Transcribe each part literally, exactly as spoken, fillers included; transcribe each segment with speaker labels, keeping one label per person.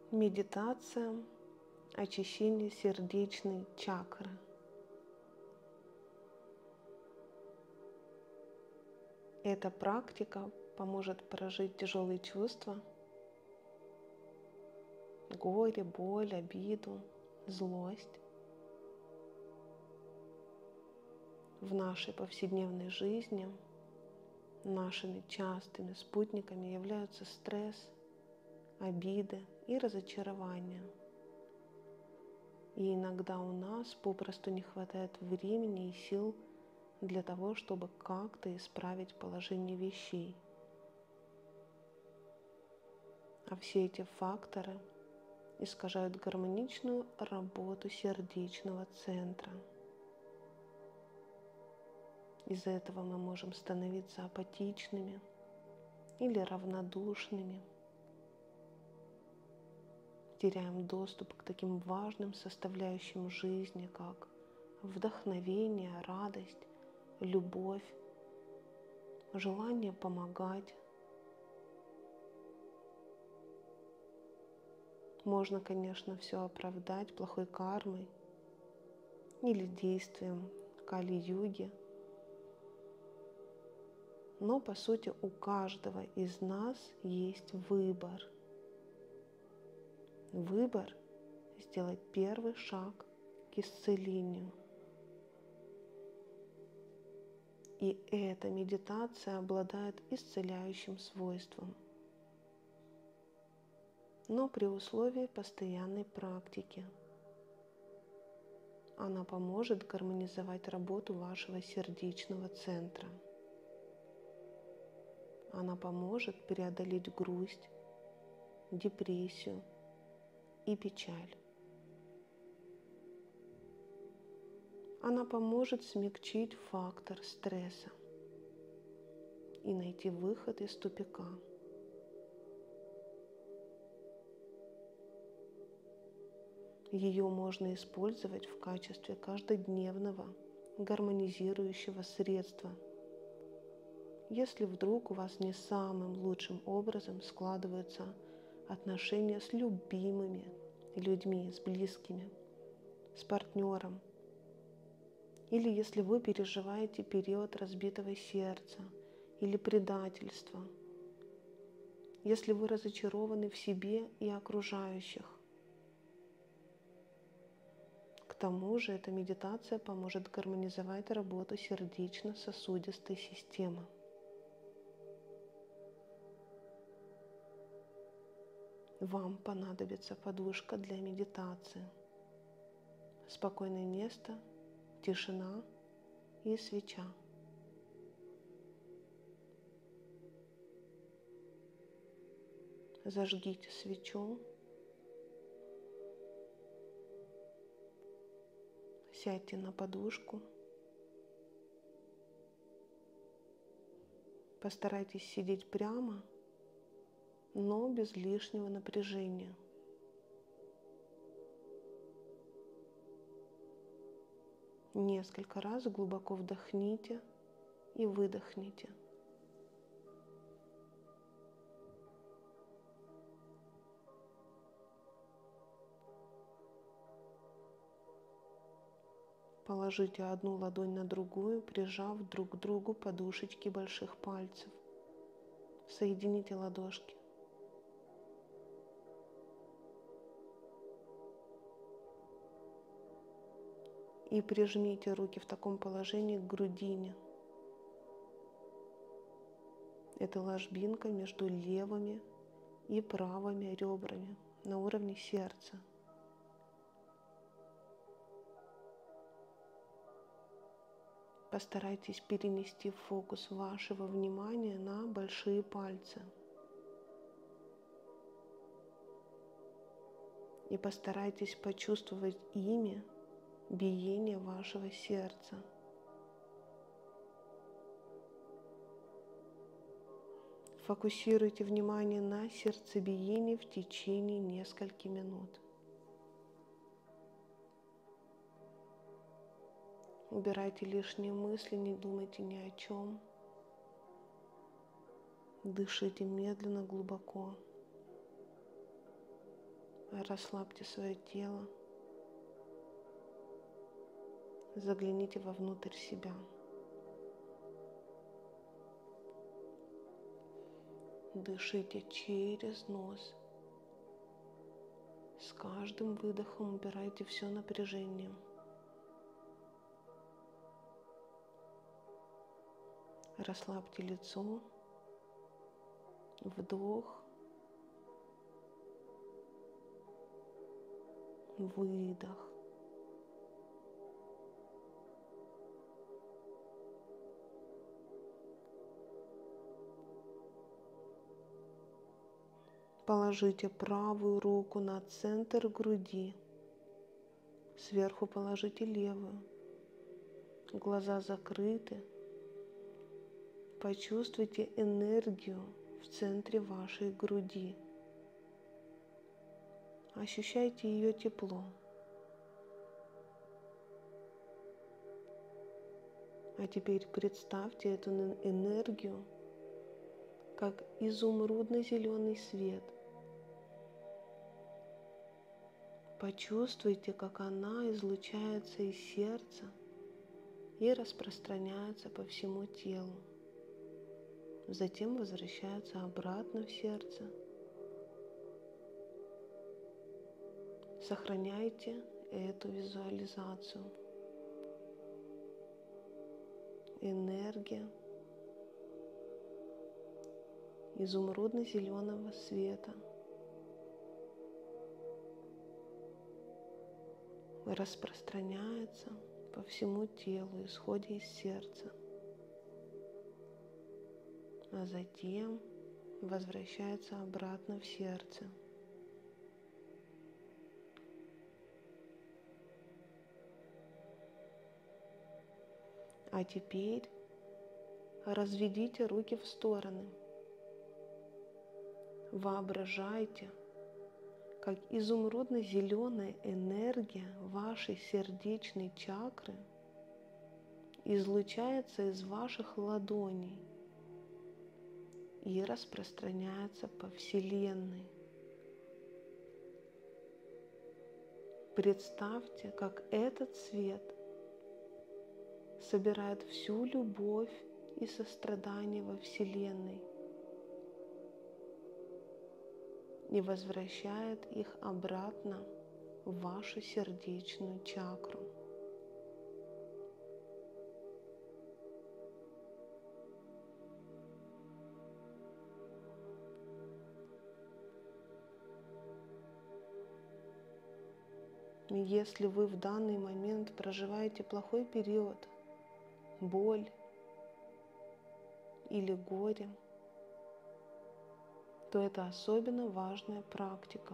Speaker 1: Медитация очищения сердечной чакры. Эта практика поможет прожить тяжелые чувства, горе, боль, обиду, злость в нашей повседневной жизни. Нашими частыми спутниками являются стресс, обиды и разочарования. И иногда у нас попросту не хватает времени и сил для того, чтобы как-то исправить положение вещей. А все эти факторы искажают гармоничную работу сердечного центра. Из-за этого мы можем становиться апатичными или равнодушными. Теряем доступ к таким важным составляющим жизни, как вдохновение, радость, любовь, желание помогать. Можно, конечно, все оправдать плохой кармой или действием Кали-юги, но по сути у каждого из нас есть выбор. Выбор сделать первый шаг к исцелению. И эта медитация обладает исцеляющим свойством, но при условии постоянной практики. Она поможет гармонизовать работу вашего сердечного центра. Она поможет преодолеть грусть, депрессию и печаль. Она поможет смягчить фактор стресса и найти выход из тупика. Ее можно использовать в качестве каждодневного гармонизирующего средства, если вдруг у вас не самым лучшим образом складываются отношения с любимыми людьми, с близкими, с партнером, или если вы переживаете период разбитого сердца или предательства, если вы разочарованы в себе и окружающих. К тому же эта медитация поможет гармонизовать работу сердечно-сосудистой системы. Вам понадобится подушка для медитации, спокойное место, тишина и свеча. Зажгите свечу, сядьте на подушку, постарайтесь сидеть прямо, но без лишнего напряжения. Несколько раз глубоко вдохните и выдохните. Положите одну ладонь на другую, прижав друг к другу подушечки больших пальцев. Соедините ладошки. И прижмите руки в таком положении к грудине. Это ложбинка между левыми и правыми ребрами на уровне сердца. Постарайтесь перенести фокус вашего внимания на большие пальцы. И постарайтесь почувствовать ими биение вашего сердца. Фокусируйте внимание на сердцебиении в течение нескольких минут. Убирайте лишние мысли, не думайте ни о чем. Дышите медленно, глубоко. Расслабьте свое тело. Загляните вовнутрь себя. Дышите через нос. С каждым выдохом убирайте все напряжение. Расслабьте лицо. Вдох. Выдох. Положите правую руку на центр груди. Сверху положите левую. Глаза закрыты. Почувствуйте энергию в центре вашей груди. Ощущайте ее тепло. А теперь представьте эту энергию как изумрудно-зеленый свет. Почувствуйте, как она излучается из сердца и распространяется по всему телу. Затем возвращается обратно в сердце. Сохраняйте эту визуализацию. Энергия изумрудно-зеленого света распространяется по всему телу, исходя из сердца, а затем возвращается обратно в сердце. А теперь разведите руки в стороны. Воображайте, как изумрудно-зеленая энергия вашей сердечной чакры излучается из ваших ладоней и распространяется по Вселенной. Представьте, как этот свет собирает всю любовь и сострадание во Вселенной и возвращает их обратно в вашу сердечную чакру. Если вы в данный момент проживаете плохой период, боль или горе, то это особенно важная практика.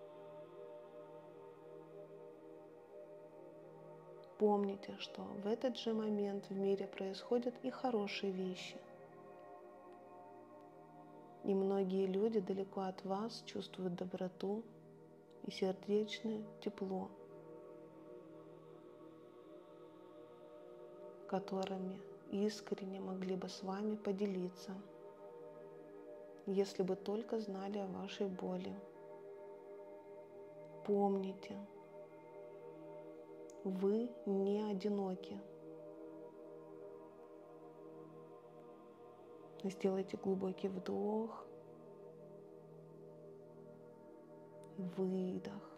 Speaker 1: Помните, что в этот же момент в мире происходят и хорошие вещи. И многие люди далеко от вас чувствуют доброту и сердечное тепло, которыми искренне могли бы с вами поделиться, если бы только знали о вашей боли. Помните, вы не одиноки. Сделайте глубокий вдох, выдох.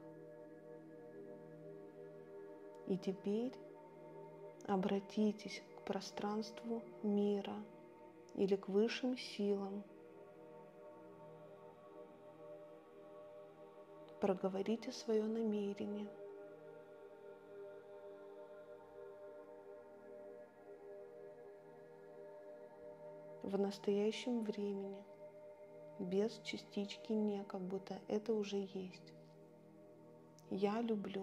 Speaker 1: И теперь обратитесь к пространству мира или к высшим силам. Проговорите свое намерение. В настоящем времени, без частички «не», как будто это уже есть. Я люблю.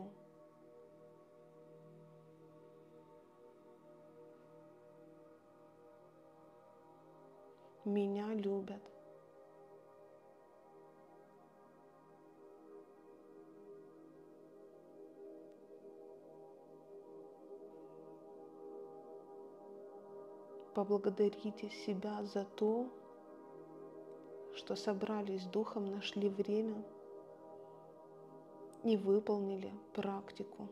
Speaker 1: Меня любят. Поблагодарите себя за то, что собрались духом, нашли время и выполнили практику.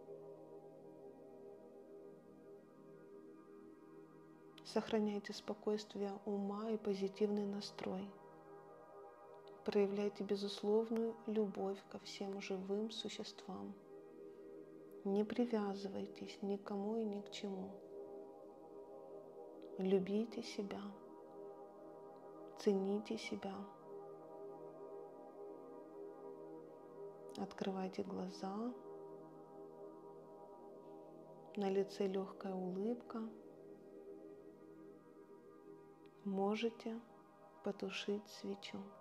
Speaker 1: Сохраняйте спокойствие ума и позитивный настрой. Проявляйте безусловную любовь ко всем живым существам. Не привязывайтесь ни к кому и ни к чему. Любите себя. Цените себя. Открывайте глаза. На лице легкая улыбка. Можете потушить свечу.